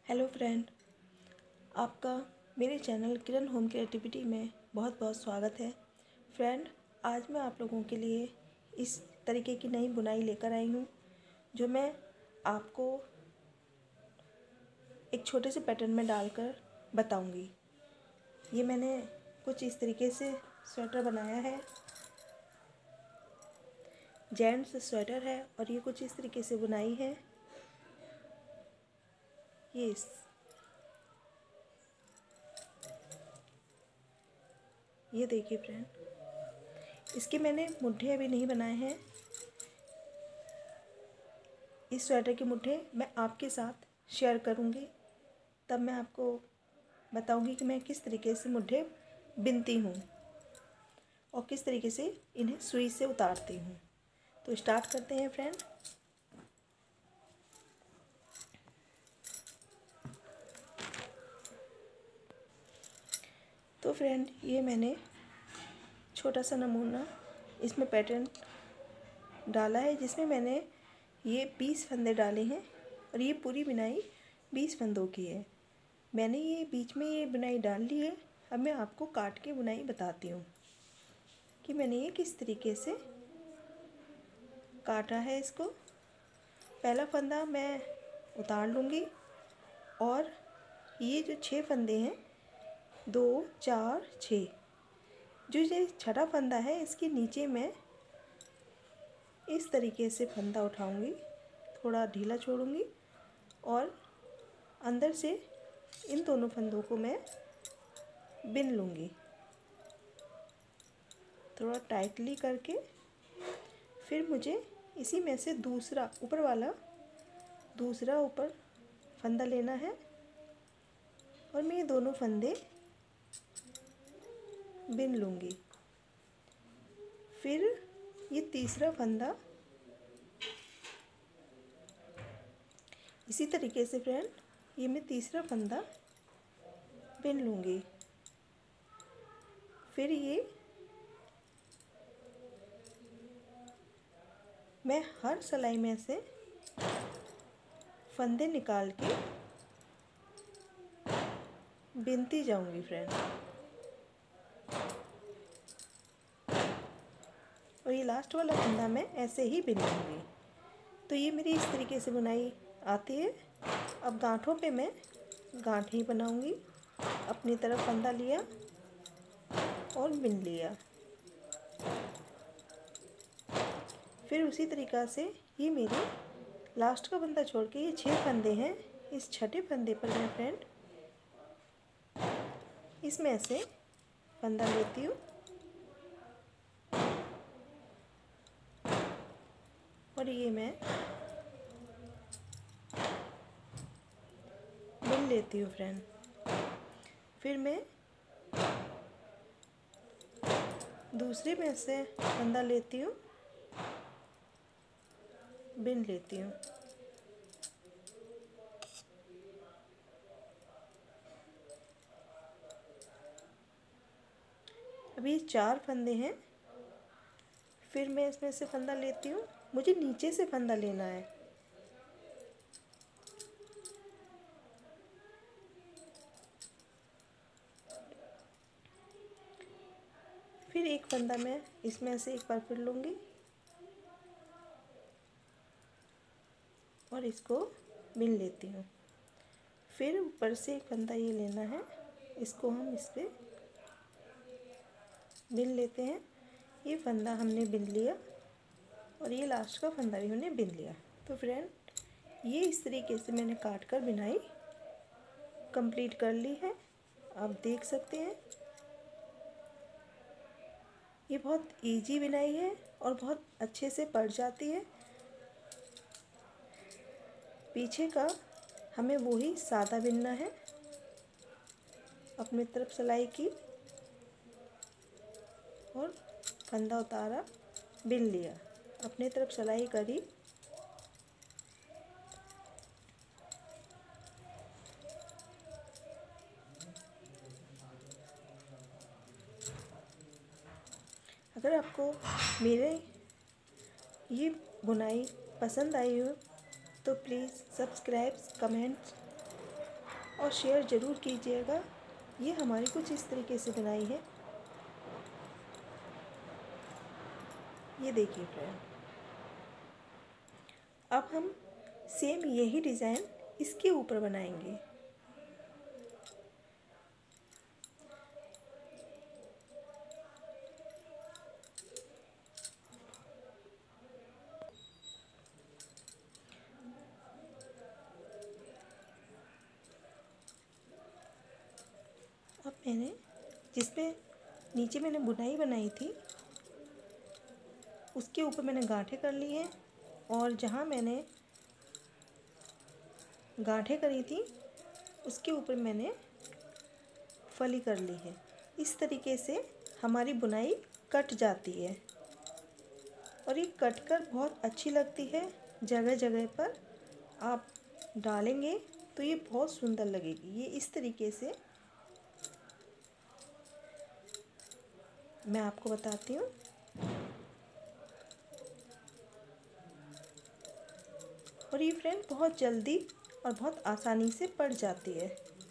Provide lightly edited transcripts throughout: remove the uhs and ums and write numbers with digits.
Hello friend, आपका मेरे channel किरण home creativity में बहुत बहुत स्वागत है। फ्रेंड, आज मैं आप लोगों के लिए इस तरीके की नई बुनाई लेकर आई हूँ जो मैं आपको एक छोटे से पैटर्न में डालकर बताऊँगी। ये मैंने कुछ इस तरीके से स्वेटर बनाया है, जेंट्स स्वेटर है और ये कुछ इस तरीके से बुनाई है। ये देखिए फ्रेंड, इसके मैंने मुड्ढे अभी नहीं बनाए हैं। इस स्वेटर के मुड्ढे मैं आपके साथ शेयर करूंगी, तब मैं आपको बताऊंगी कि मैं किस तरीके से मुड्ढे बिनती हूँ और किस तरीके से इन्हें सुई से उतारती हूँ। तो स्टार्ट करते हैं फ्रेंड। तो फ्रेंड, ये मैंने छोटा सा नमूना इसमें पैटर्न डाला है जिसमें मैंने ये 20 फंदे डाले हैं और ये पूरी बुनाई 20 फंदों की है। मैंने ये बीच में ये बुनाई डाल ली है। अब मैं आपको काट के बुनाई बताती हूँ कि मैंने ये किस तरीके से काटा है इसको। पहला फंदा मैं उतार लूँगी और ये जो 6 फंदे हैं, 2 4 6, जो ये छठा फंदा है इसके नीचे मैं इस तरीके से फंदा उठाऊंगी, थोड़ा ढीला छोड़ूंगी और अंदर से इन दोनों फंदों को मैं बिन लूँगी थोड़ा टाइटली करके। फिर मुझे इसी में से दूसरा ऊपर फंदा लेना है और मैं ये दोनों फंदे बिन लूँगी। फिर ये तीसरा फंदा इसी तरीके से फ्रेंड, ये मैं तीसरा फंदा बिन लूँगी। फिर ये मैं हर सिलाई में से फंदे निकाल के बिनती जाऊंगी फ्रेंड। और ये लास्ट वाला फंदा मैं ऐसे ही बिन लूँगी। तो ये मेरी इस तरीके से बुनाई आती है। अब गांठों पे मैं गांठ ही बनाऊंगी। अपनी तरफ फंदा लिया और बिन लिया। फिर उसी तरीक़ा से ये मेरे लास्ट का फंदा छोड़ के ये 6 फंदे हैं। इस छठे फंदे पर मैं फ्रेंड इसमें से फंदा लेती हूँ और ये मैं बिन लेती हूँ फ्रेंड। फिर मैं दूसरे में से फंदा लेती हूँ, बिन लेती हूँ। अभी 4 फंदे हैं। फिर मैं इसमें से फंदा लेती हूँ। मुझे नीचे से फंदा लेना है। फिर एक फंदा मैं इसमें से एक बार फिर लूँगी और इसको बिन लेती हूँ। फिर ऊपर से एक फंदा ये लेना है, इसको हम इस पर बिन लेते हैं। ये फंदा हमने बिन लिया और ये लास्ट का फंदा भी हमने बिन लिया। तो फ्रेंड, ये इस तरीके से मैंने काट कर बिनाई कंप्लीट कर ली है। आप देख सकते हैं ये बहुत इजी बिनाई है और बहुत अच्छे से पड़ जाती है। पीछे का हमें वही सादा बिनना है। अपनी तरफ सिलाई की और फंदा उतारा, बिन लिया, अपनी तरफ सिलाई करी। अगर आपको मेरे ये बुनाई पसंद आई हो तो प्लीज़ सब्सक्राइब, कमेंट और शेयर ज़रूर कीजिएगा। ये हमारी कुछ इस तरीके से बुनाई है। ये देखिए फ्रेंड, अब हम सेम यही डिज़ाइन इसके ऊपर बनाएंगे। अब मैंने जिसपे नीचे मैंने बुनाई बनाई थी उसके ऊपर मैंने गांठें कर ली हैं, और जहाँ मैंने गांठें करी थी उसके ऊपर मैंने फली कर ली है। इस तरीके से हमारी बुनाई कट जाती है और ये कट कर बहुत अच्छी लगती है। जगह जगह पर आप डालेंगे तो ये बहुत सुंदर लगेगी। ये इस तरीके से मैं आपको बताती हूँ। और ये फ्रेंड बहुत जल्दी और बहुत आसानी से पड़ जाती है।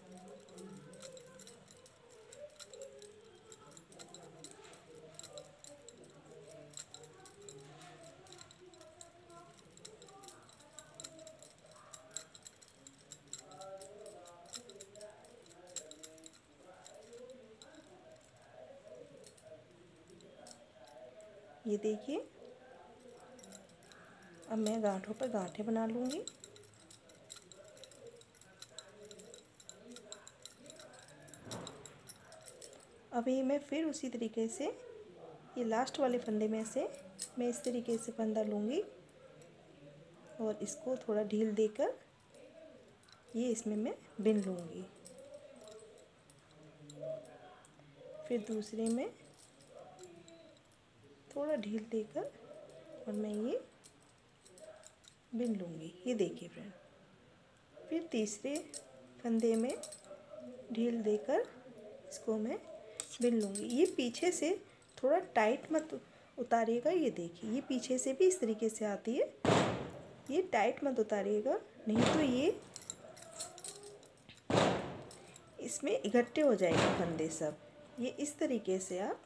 ये देखिए, अब मैं गांठों पर गांठें बना लूँगी। अभी मैं फिर उसी तरीके से ये लास्ट वाले फंदे में से मैं इस तरीके से फंदा लूँगी और इसको थोड़ा ढील देकर ये इसमें मैं बिन लूँगी। फिर दूसरे में थोड़ा ढील देकर और मैं ये बिन लूँगी। ये देखिए फ्रेंड, फिर तीसरे फंदे में ढील देकर इसको मैं बिन लूँगी। ये पीछे से थोड़ा टाइट मत उतारिएगा। ये देखिए, ये पीछे से भी इस तरीके से आती है। ये टाइट मत उतारिएगा, नहीं तो ये इसमें इकट्ठे हो जाएंगे फंदे सब। ये इस तरीके से आप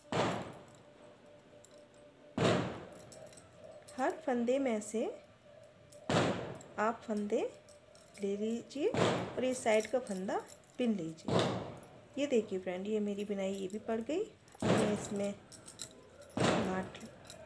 हर फंदे में से आप फंदे ले लीजिए और ये साइड का फंदा बिन लीजिए। ये देखिए फ्रेंड, ये मेरी बुनाई ये भी पड़ गई। मैं इसमें गांठ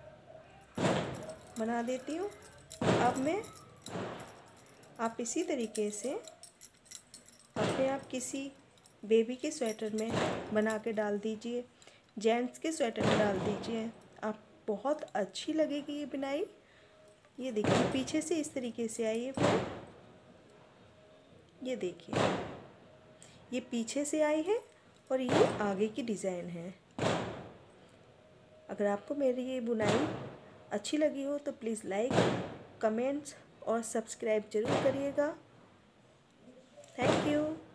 बना देती हूँ। अब मैं आप इसी तरीके से अपने आप किसी बेबी के स्वेटर में बना के डाल दीजिए, जेंट्स के स्वेटर में डाल दीजिए। आप बहुत अच्छी लगेगी ये बुनाई। ये देखिए, पीछे से इस तरीके से आई है फ्रेंड। ये देखिए, ये पीछे से आई है और ये आगे की डिज़ाइन है। अगर आपको मेरी ये बुनाई अच्छी लगी हो तो प्लीज़ लाइक, कमेंट्स और सब्सक्राइब ज़रूर करिएगा। Thank you.